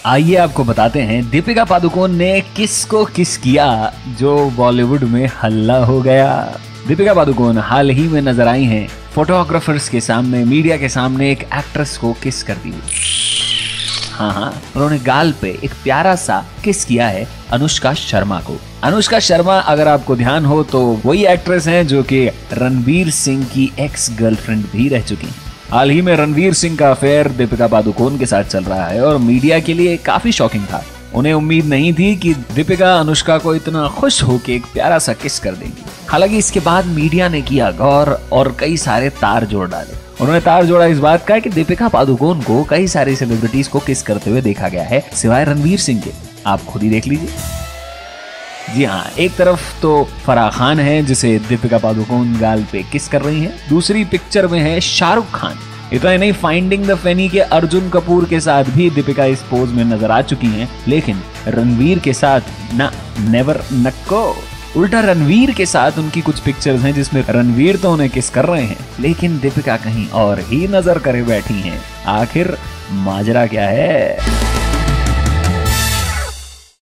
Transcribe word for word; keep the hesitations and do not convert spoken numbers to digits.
आइए आपको बताते हैं दीपिका पादुकोण ने किसको किस किया जो बॉलीवुड में हल्ला हो गया। दीपिका पादुकोण हाल ही में नजर आई हैं फोटोग्राफर्स के सामने, मीडिया के सामने एक एक्ट्रेस को किस कर दी। हाँ हाँ उन्होंने गाल पे एक प्यारा सा किस किया है अनुष्का शर्मा को। अनुष्का शर्मा अगर आपको ध्यान हो तो वही एक्ट्रेस हैं जो कि रणवीर सिंह की एक्स गर्लफ्रेंड भी रह चुकी हैं। हाल ही में रणवीर सिंह का अफेयर दीपिका पादुकोण के साथ चल रहा है और मीडिया के लिए काफी शॉकिंग था। उन्हें उम्मीद नहीं थी कि दीपिका अनुष्का को इतना खुश होकर एक प्यारा सा किस कर देंगी। हालांकि इसके बाद मीडिया ने किया गौर और कई सारे तार जोड़ डाले। उन्होंने तार जोड़ा इस बात का कि दीपिका पादुकोण को कई सारी सेलिब्रिटीज को किस करते हुए देखा गया है सिवाय रणवीर सिंह के। आप खुद ही देख लीजिए। जी हाँ, एक तरफ तो फराह खान है जिसे दीपिका पादुकोण गाल पे किस कर रही हैं, दूसरी पिक्चर में है शाहरुख खान। इतना ही नहीं, फाइंडिंग द फैनी के अर्जुन कपूर के साथ भी दीपिका इस पोज में नजर आ चुकी हैं, लेकिन रणवीर के साथ ना, नेवर नको। उल्टा रणवीर के साथ उनकी कुछ पिक्चर्स हैं जिसमें रणवीर तो उन्हें किस कर रहे हैं लेकिन दीपिका कहीं और ही नजर करे बैठी हैं। आखिर माजरा क्या है?